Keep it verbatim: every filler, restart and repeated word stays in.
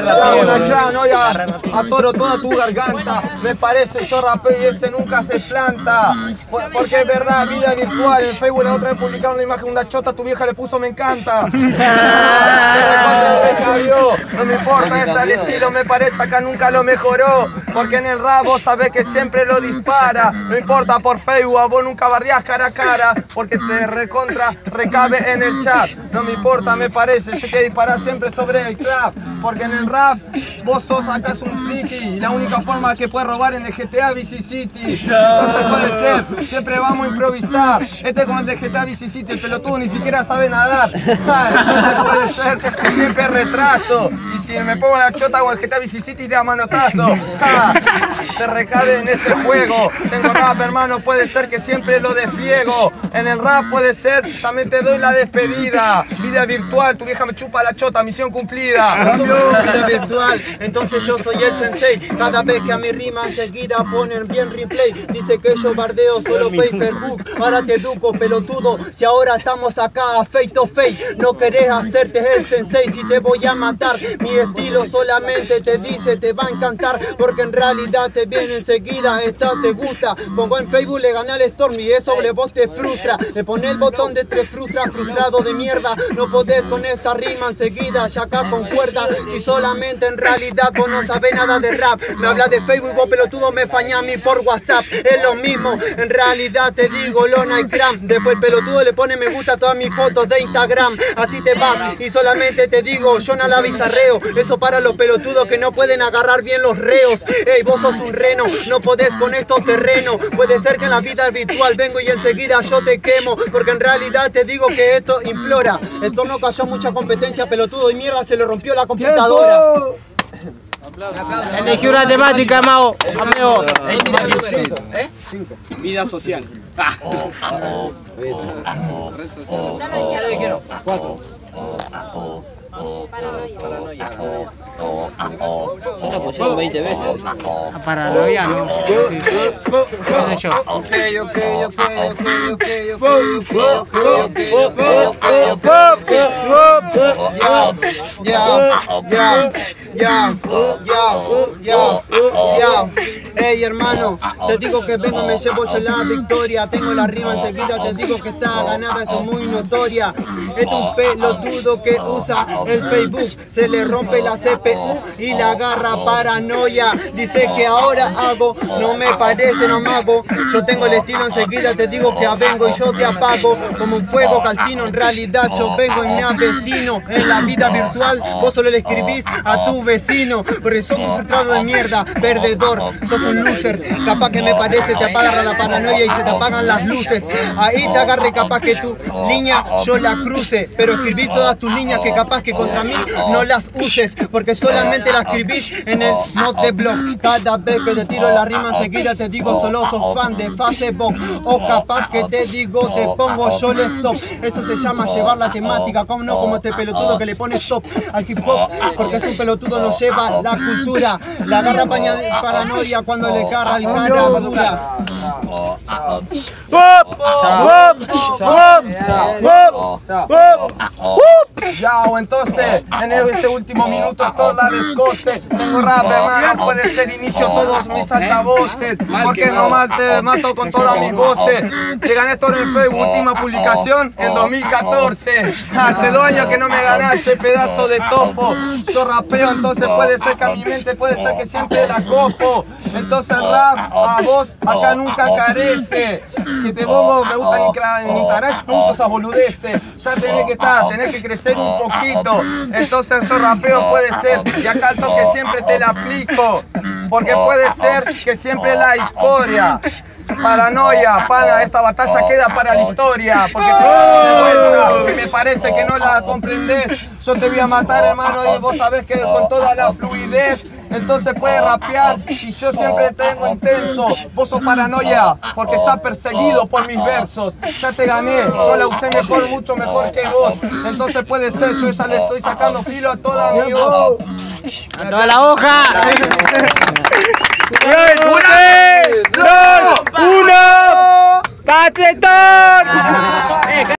Atoro toda tu garganta. Me parece yo rapeo y este nunca se planta. Porque es verdad, vida virtual. En Facebook la otra vez publicaron una imagen de una chota, tu vieja le puso me encanta. No me importa, está el estilo, me parece acá nunca lo mejoró. Porque en el rap vos sabés que siempre lo dispara. No importa por Facebook, a vos nunca bardeás cara a cara. Porque te recontra recabe en el chat. No me importa, me parece, yo que disparar siempre sobre el clap. Porque en el rap vos sos acá un friki. Y la única forma que puedes robar en el G T A Vice City. Entonces puede ser, siempre vamos a improvisar. Este es como el de G T A Vice City, el pelotudo ni siquiera sabe nadar. Entonces puede ser que siempre retraso. Y si me pongo la chota con el G T A Vice City te da manotazo. Te recabe en ese juego. Tengo rap, hermano, puede ser que siempre lo despliego. En el rap puede ser, también te doy la despedida. Vida virtual, tu vieja me chupa la chota, misión cumplida. Vida virtual, entonces yo soy el sensei. Cada vez que a mi rima enseguida ponen bien replay. Dice que yo bardeo solo Facebook. Ahora te educo, pelotudo. Si ahora estamos acá face to face, no querés hacerte el sensei. Si te voy a matar, mi estilo solamente te dice te va a encantar. Porque en realidad te viene enseguida, esta te gusta. Pongo en Facebook, le gané al Storm y eso le vos te frustra. Le pone el botón de te frustra, frustrado de mierda. No podés con esta rima enseguida, ya acá concuerda. Si solamente en realidad vos no sabés nada de rap. Me habla de Facebook, vos pelotudo me faña a mí por WhatsApp. Es lo mismo, en realidad te digo lona y cram. Después el pelotudo le pone me gusta a todas mis fotos de Instagram. Así te vas y solamente te digo yo no la bizarreo. Eso para los pelotudos que no pueden agarrar bien los reos. Ey, vos sos un reno, no podés con estos terrenos. Puede ser que en la vida virtual vengo y enseguida yo te quemo. Porque en realidad te digo que esto implora. El torno cayó mucha competencia, pelotudo y mierda se le rompió la computadora. Elegí una temática, Mao. Ameo. ¿Eh? Vida social. Ah. Ya lo dijeron. Cuatro. Paranoia. Paranoia. Yo te apoyé veinte veces. A paranoia no. Sí. No sé yo. Ok, ok, ok, ok, ok, ok, Ya, ya, ya, ya, ya, ya. Ey, hermano, te digo que vengo, me llevo yo la victoria. Tengo la rima enseguida, te digo que está ganada, eso es muy notoria. Es un pelotudo que usa el Facebook, se le rompe la C P U y la agarra paranoia. Dice que ahora hago, no me parece, no me hago. Yo tengo el estilo enseguida, te digo que vengo y yo te apago como un fuego calcino. En realidad yo vengo y me avecino. En la vida virtual vos solo le escribís a tu vecino. Porque sos un frustrado de mierda, perdedor, sos un loser. Capaz que me parece te apaga la paranoia y se te apagan las luces. Ahí te agarre capaz que tu línea yo la cruce. Pero escribí todas tus líneas que capaz que contra mí no las uses. Porque solamente las escribís en el not de blog. Cada vez que te tiro la rima enseguida te digo solo sos fan de Facebook. O capaz que te digo te pongo yo el stop. Eso se llama llevar la temática. Como no como este pelotudo que le pone stop al hip hop. Porque es un pelotudo no lleva la cultura. La agarra paranoia cuando le carga el cara dura. Ya, o entonces, en este último minuto todo la descoce. Tengo rap, hermano, puede ser inicio todos mis altavoces. Porque nomás te mato con todas mis voces. Te gané esto en el Facebook, última publicación en dos mil catorce. Hace dos años que no me ganaste, pedazo de topo. Yo rapeo, entonces puede ser que a mi mente puede ser que siempre la copo. Entonces el rap a vos acá nunca carece. Que te pongo, me gusta en Instagram, no uso esas boludeces. Ya tenés que estar, tenés que crecer un poquito. Entonces yo rapeo puede ser, y acá al toque siempre te la aplico. Porque puede ser que siempre la historia. Paranoia, pana, esta batalla queda para la historia. Porque te de vuelta y me parece que no la comprendés. Yo te voy a matar, hermano, y vos sabés que con toda la fluidez. Entonces puedes rapear y yo siempre tengo intenso. Vos sos paranoia porque estás perseguido por mis versos. Ya te gané, yo la usé mejor, mucho mejor que vos. Entonces puede ser, yo ya le estoy sacando filo a toda mi voz. ¡A toda la hoja! ¡Una! ¡Dos! ¡Uno! ¡Cachetón!